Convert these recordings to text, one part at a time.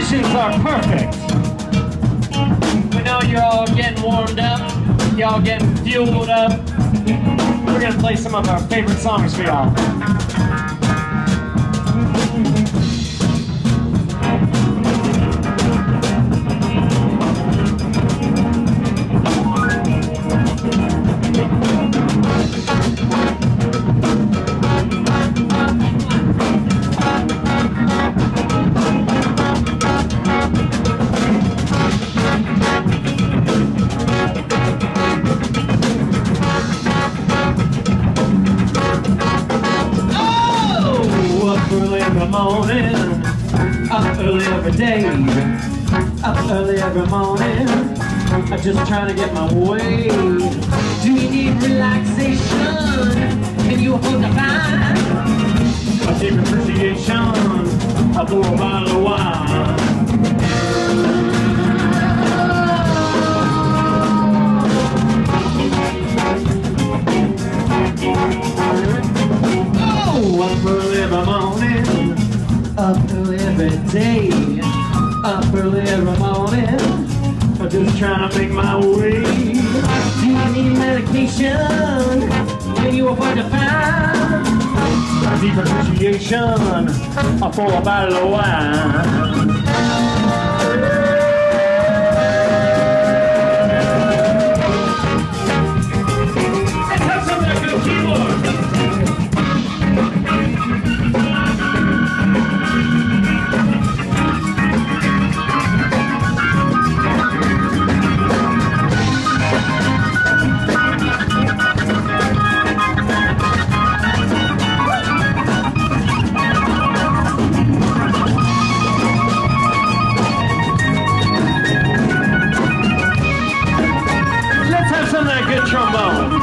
conditions are perfect. We know you're all getting warmed up, y'all getting fueled up. We're gonna play some of our favorite songs for y'all. Morning, up early every day, up early every morning, I'm just trying to get my way. Do you need relaxation? Can you hold the vine? A deep appreciation for a bottle of wine. Oh, up early every morning, up early every day, up early every morning, I'm just trying to make my way. Do you need medication? Can you afford to find A deep appreciation for a bottle of wine. Let's have some of that good keyboard. Good trombone.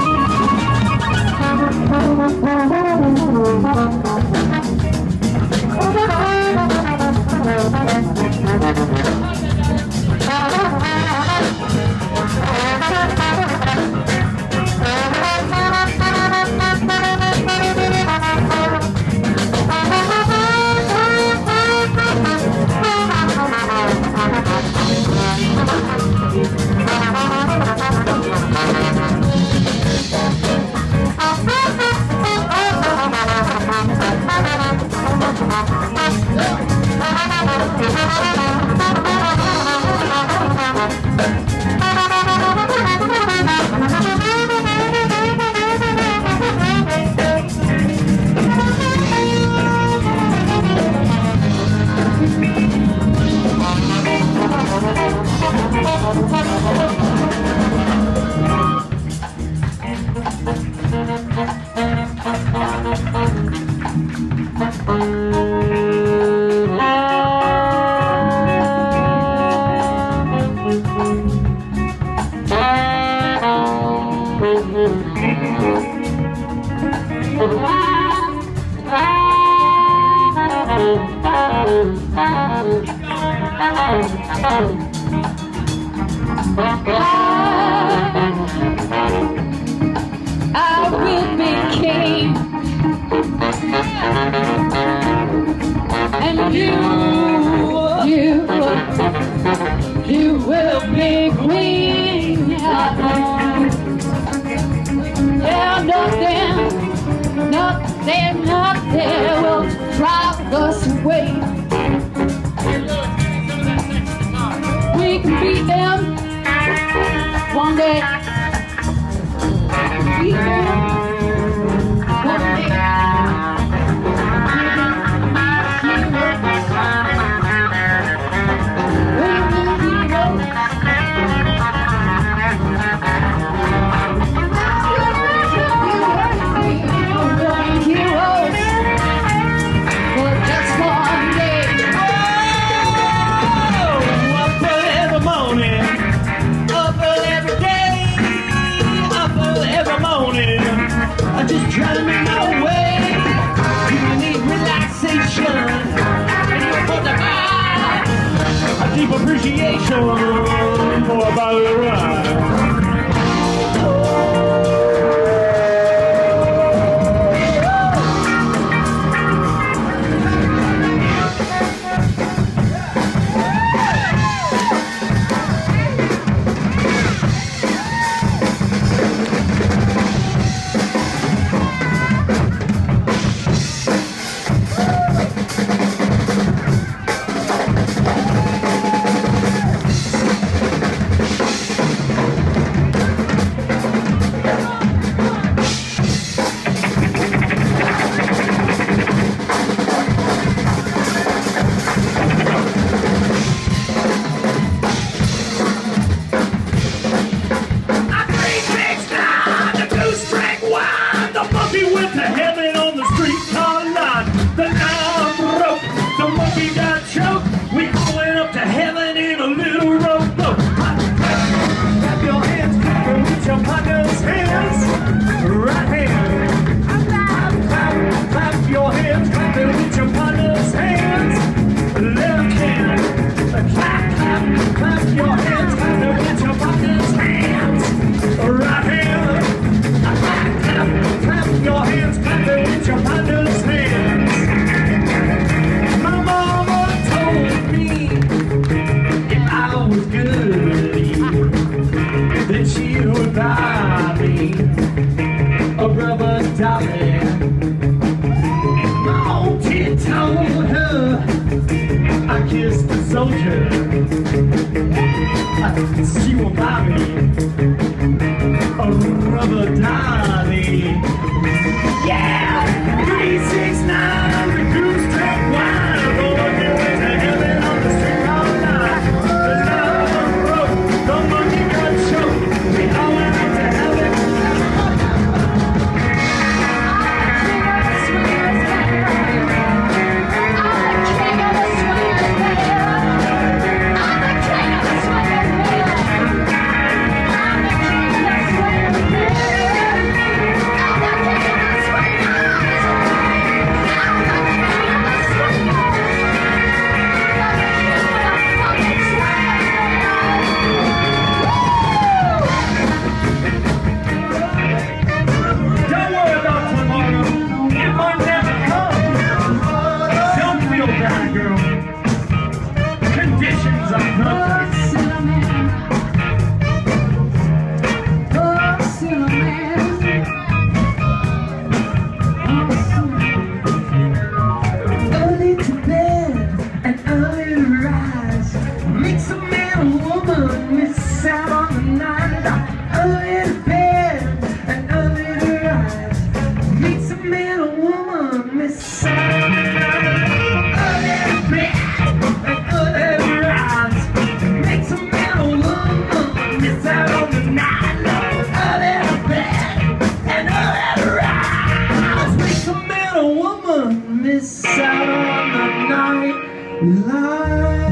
I will be king, and you will be queen. Yeah, nothing will drive us away. We can beat them one day. Beat them one day. Just trying to make my way. Do you need relaxation? Can you afford to buy A deep appreciation for a bottle of wine. conditions are perfect. Early to bed and early to rise makes a man or woman miss out on the night. Early to bed and early to rise makes a man or woman miss out on the night. Early to bed and early to rise makes a man or woman miss out on the night. Early to bed and early to rise makes a man or woman miss out on the night light.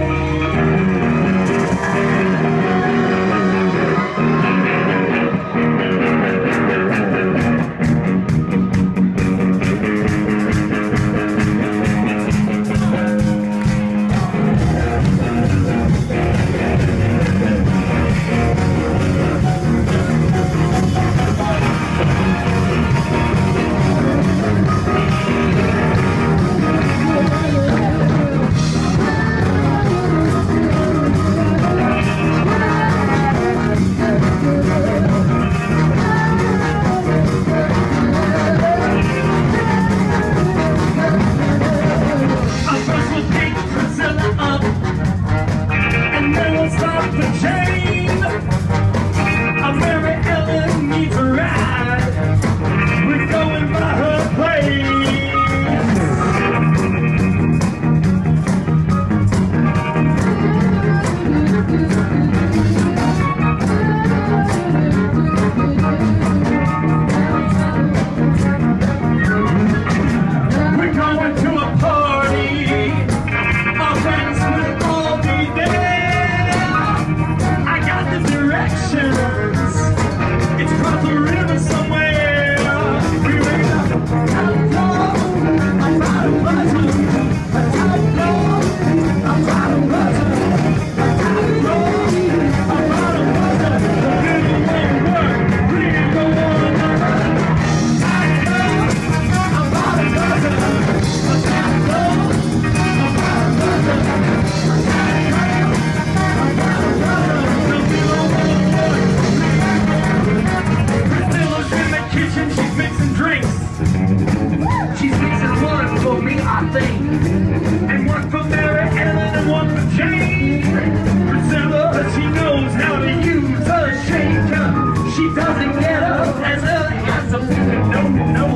And one for Mary Ellen and one for Jane. Priscilla, she knows how to use her shaker. She doesn't get up as early as a no.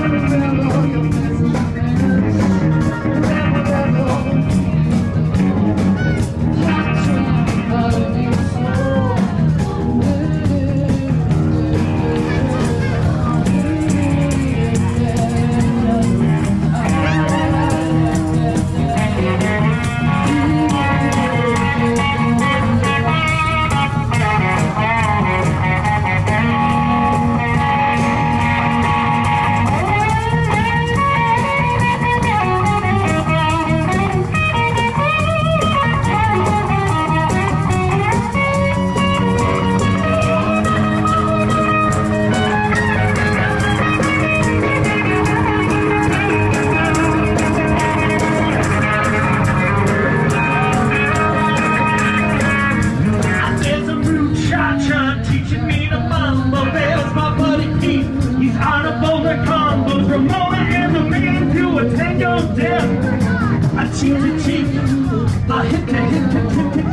Cheek to cheek, a hip to hip to hip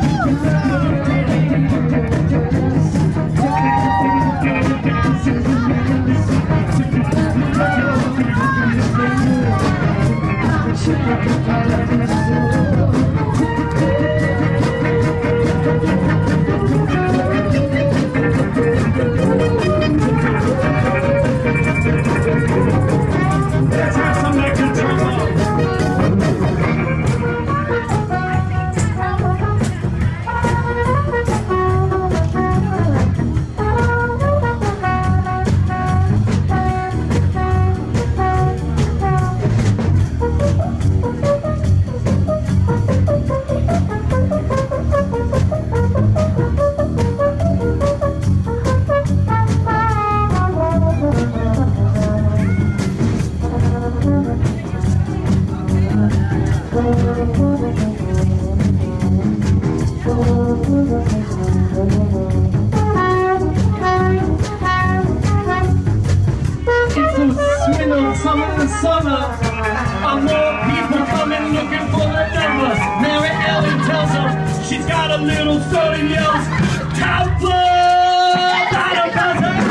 Let's have some like a It's a swindle, summer in the summer. More people coming looking for the numbers. Mary Ellen tells her she's got a little son and yells, "Tabla! Got a buzzer!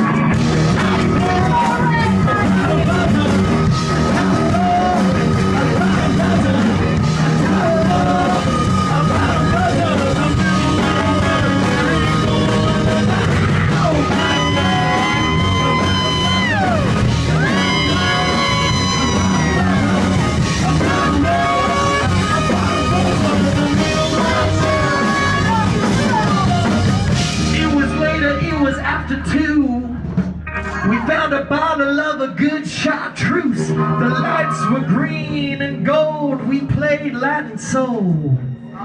We found a bottle of a good chartreuse. The lights were green and gold. We played Latin soul.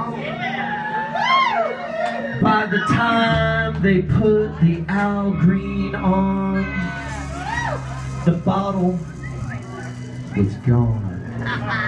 By the time they put the Al Green on, the bottle was gone.